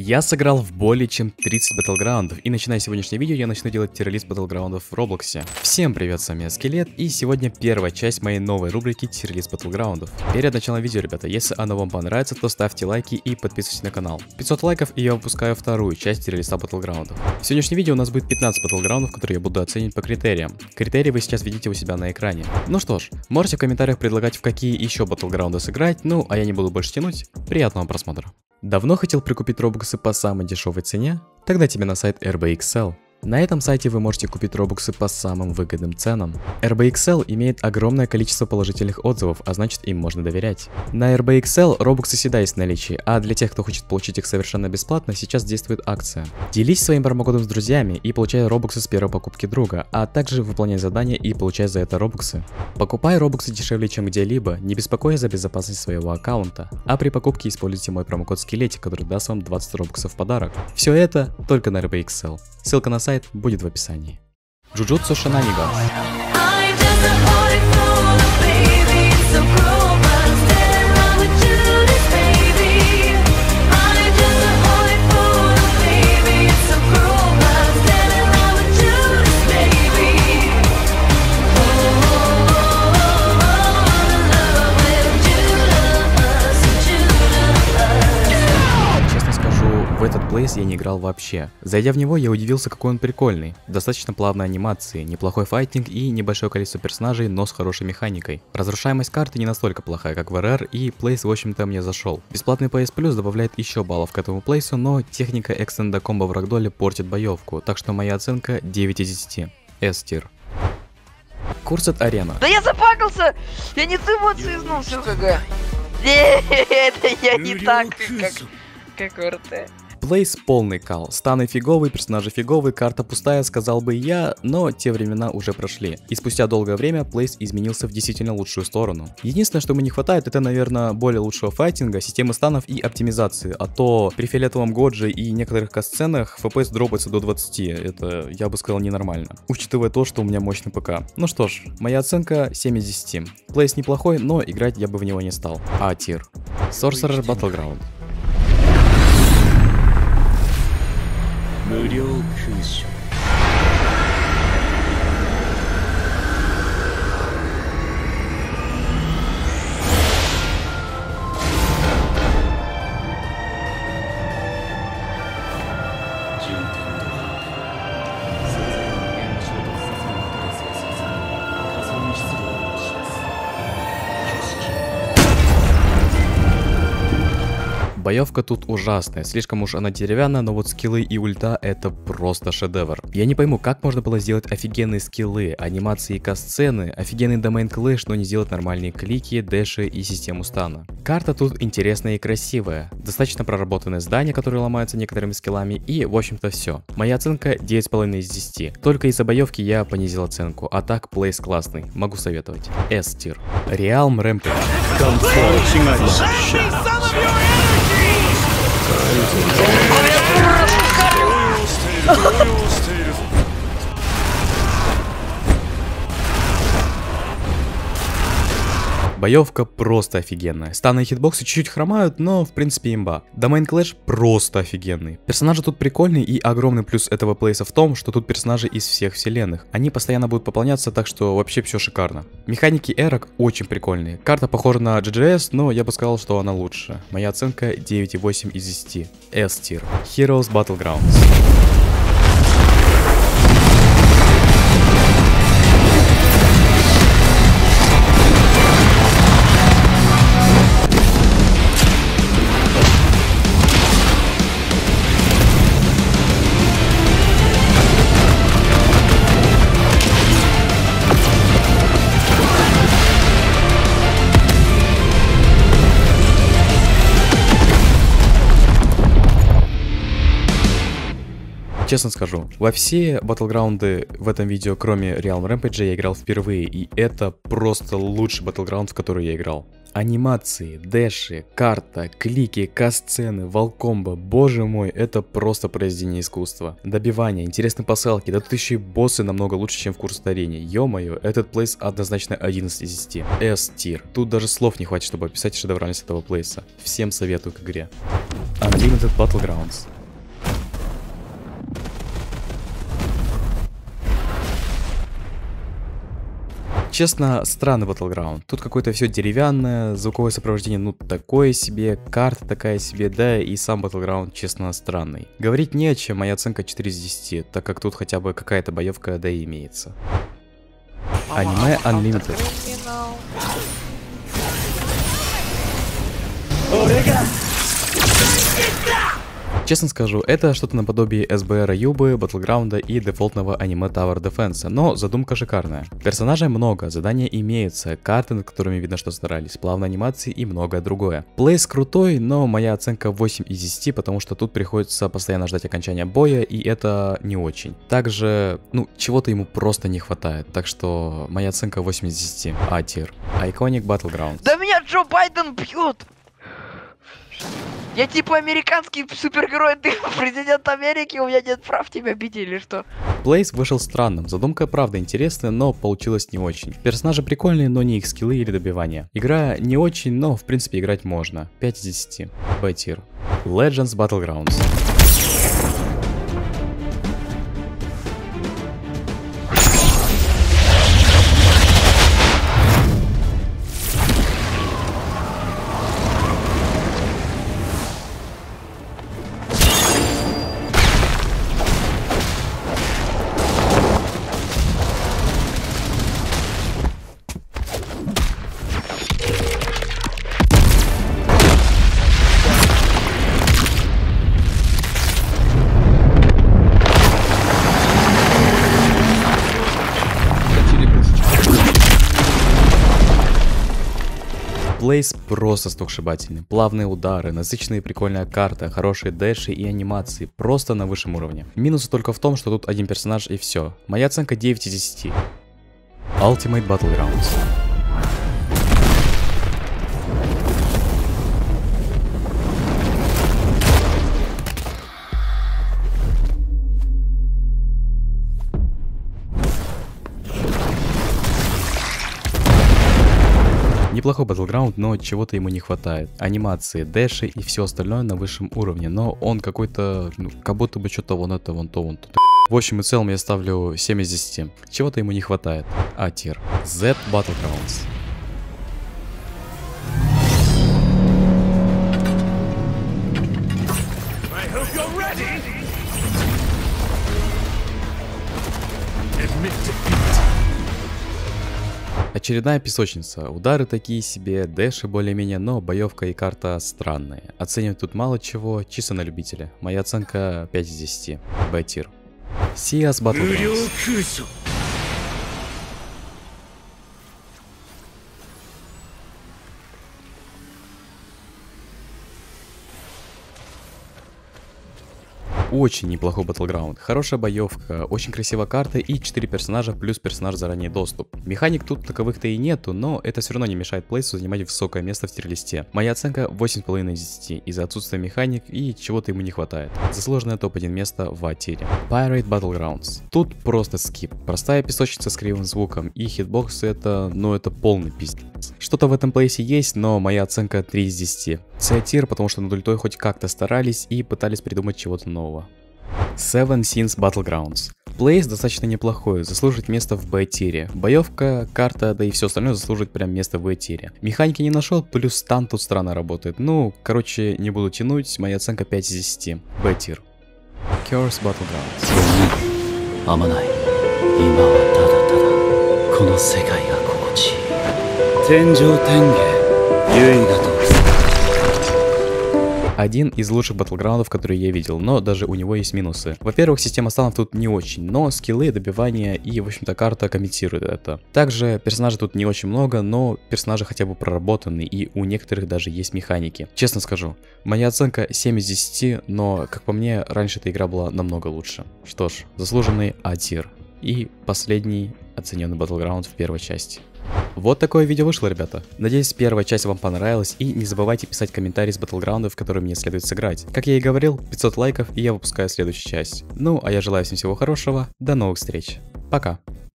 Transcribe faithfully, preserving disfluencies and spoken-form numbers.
Я сыграл в более чем тридцать батлграундов, и начиная сегодняшнее видео, я начну делать тир-лист батлграундов в Роблоксе. Всем привет, с вами я Скелет, и сегодня первая часть моей новой рубрики тир-лист батлграундов. Перед началом видео, ребята, если оно вам понравится, то ставьте лайки и подписывайтесь на канал. пятьсот лайков, и я выпускаю вторую часть тир-листа батлграундов. В сегодняшнем видео у нас будет пятнадцать батлграундов, которые я буду оценивать по критериям. Критерии вы сейчас видите у себя на экране. Ну что ж, можете в комментариях предлагать, в какие еще батлграунды сыграть, ну а я не буду больше тянуть. Приятного просмотра. Давно хотел прикупить робоксы по самой дешевой цене? Тогда тебе на сайт эр би икс эл. На этом сайте вы можете купить робоксы по самым выгодным ценам. эр би икс эл имеет огромное количество положительных отзывов, а значит, им можно доверять. На эр би икс эл робоксы всегда есть в наличии, а для тех, кто хочет получить их совершенно бесплатно, сейчас действует акция. Делись своим промокодом с друзьями и получай робоксы с первой покупки друга, а также выполняй задания и получай за это робоксы. Покупай робоксы дешевле, чем где-либо, не беспокоясь за безопасность своего аккаунта, а при покупке используйте мой промокод Скелетик, который даст вам двадцать робоксов в подарок. Все это только на эр би икс эл. Ссылка на сайт будет в описании. Jujutsu Shenanigans. В этот плейс я не играл вообще. Зайдя в него, я удивился, какой он прикольный. Достаточно плавной анимации, неплохой файтинг и небольшое количество персонажей, но с хорошей механикой. Разрушаемость карты не настолько плохая, как в эр эр, и плейс, в общем-то, мне зашел. Бесплатный пи эс плюс добавляет еще баллов к этому плейсу, но техника экстенда комбо в рагдоле портит боевку, так что моя оценка девять из десяти. S-тир. Cursed Arena. Да я запакался! Я не ту эмоцию изнул, все КГ. Нет, это я не так, как, как в эр тэ. Плейс полный кал, станы фиговые, персонажи фиговые, карта пустая, сказал бы я, но те времена уже прошли. И спустя долгое время плейс изменился в действительно лучшую сторону. Единственное, что ему не хватает, это, наверное, более лучшего файтинга, системы станов и оптимизации. А то при фиолетовом Годжи и некоторых катсценах эф пи эс дропается до двадцати. Это, я бы сказал, ненормально. Учитывая то, что у меня мощный ПК. Ну что ж, моя оценка семь из десяти. Плейс неплохой, но играть я бы в него не стал. А-тир. Sorcerer Battleground. 無料空所 Боевка тут ужасная, слишком уж она деревянная, но вот скиллы и ульта это просто шедевр. Я не пойму, как можно было сделать офигенные скиллы, анимации и касцены, офигенный домен клэш, но не сделать нормальные клики, дэши и систему стана. Карта тут интересная и красивая, достаточно проработанное здание, которое ломается некоторыми скиллами, и в общем-то все. Моя оценка девять с половиной из десяти. Только из-за боевки я понизил оценку, а так плейс классный, могу советовать. S-тир. Realm Rampage. Боевка просто офигенная. Станы и хитбоксы чуть-чуть хромают, но в принципе имба. Domain Clash просто офигенный. Персонажи тут прикольные, и огромный плюс этого плейса в том, что тут персонажи из всех вселенных. Они постоянно будут пополняться, так что вообще все шикарно. Механики эрок очень прикольные. Карта похожа на джи джи эс, но я бы сказал, что она лучше. Моя оценка девять и восемь из десяти. S-тир. Heroes Battlegrounds. Честно скажу, во все батлграунды в этом видео, кроме Realm Rampage, я играл впервые, и это просто лучший батлграунд, в который я играл. Анимации, дэши, карта, клики, касцены, волкомбо, боже мой, это просто произведение искусства. Добивания, интересные пасалки, да тут еще и боссы намного лучше, чем в Курс-арене. Ё-моё, этот плейс однозначно одиннадцать из десяти. S-тир. Тут даже слов не хватит, чтобы описать шедевральность этого плейса. Всем советую к игре. Unlimited Battlegrounds. Честно, странный Battleground. Тут какое-то все деревянное, звуковое сопровождение, ну, такое себе, карта такая себе, да, и сам Battleground, честно, странный. Говорить не о чем, моя оценка четыре из десяти, так как тут хотя бы какая-то боевка, да и имеется. Аниме Unlimited. Честно скажу, это что-то наподобие эс бэ эр Юбы, Battleground и дефолтного аниме Tower Defense, но задумка шикарная. Персонажей много, задания имеются, карты, над которыми видно, что старались, плавные анимации и многое другое. Плейс крутой, но моя оценка восемь из десяти, потому что тут приходится постоянно ждать окончания боя, и это не очень. Также, ну, чего-то ему просто не хватает, так что моя оценка восемь из десяти. А-тир. Iconic Battlegrounds. Да меня Джо Байден бьет! Я типа американский супергерой, ты президент Америки, у меня нет прав тебя бить или что? Плейс вышел странным, задумка правда интересная, но получилось не очень. Персонажи прикольные, но не их скиллы или добивания. Игра не очень, но в принципе играть можно. пять из десяти. Б-тир. Legends Battlegrounds. Плейс просто сногсшибательный. Плавные удары, насыщенная и прикольная карта, хорошие дэши и анимации. Просто на высшем уровне. Минус только в том, что тут один персонаж и все. Моя оценка девять из десяти. Ultimate Battlegrounds. Неплохой Battleground, но чего-то ему не хватает. Анимации, дэши и все остальное на высшем уровне, но он какой-то, ну, как будто бы что-то вон это, вон то, вон то. В общем и целом я ставлю семь из десяти. Чего-то ему не хватает. А-тир. Z Battlegrounds. Очередная песочница. Удары такие себе, дэши более-менее, но боевка и карта странные. Оценивать тут мало чего, чисто на любителя. Моя оценка пять из десяти. Б-тир. си эс Battlegrounds. Очень неплохой Battleground, хорошая боевка, очень красивая карта и четыре персонажа плюс персонаж за ранний доступ. Механик тут таковых-то и нету, но это все равно не мешает плейсу занимать высокое место в тир-листе. Моя оценка восемь с половиной из десяти из-за отсутствия механик и чего-то ему не хватает. Заслуженное топ один место в А-тире. Pirate Battlegrounds. Тут просто скип. Простая песочница с кривым звуком и хитбоксы это, ну это полный пиздец. Что-то в этом плейсе есть, но моя оценка три из десяти. С-тир, потому что над ультой хоть как-то старались и пытались придумать чего-то нового. Seven Sins Battlegrounds. Плейс достаточно неплохой, заслуживает место в Б-тире. Боевка, карта, да и все остальное заслуживает прям место в В-тире. Механики не нашел, плюс стан тут странно работает. Ну, короче, не буду тянуть, моя оценка пять из десяти. Б-тир. Curse Battlegrounds. Один из лучших батлграундов, которые я видел, но даже у него есть минусы. Во-первых, система станов тут не очень, но скиллы, добивания и, в общем-то, карта комментирует это. Также персонажей тут не очень много, но персонажи хотя бы проработаны, и у некоторых даже есть механики. Честно скажу, моя оценка семь из десяти, но, как по мне, раньше эта игра была намного лучше. Что ж, заслуженный А-тир. И последний оцененный Battleground в первой части. Вот такое видео вышло, ребята. Надеюсь, первая часть вам понравилась, и не забывайте писать комментарии с батлграундов, в которые мне следует сыграть. Как я и говорил, пятьсот лайков, и я выпускаю следующую часть. Ну, а я желаю всем всего хорошего, до новых встреч. Пока.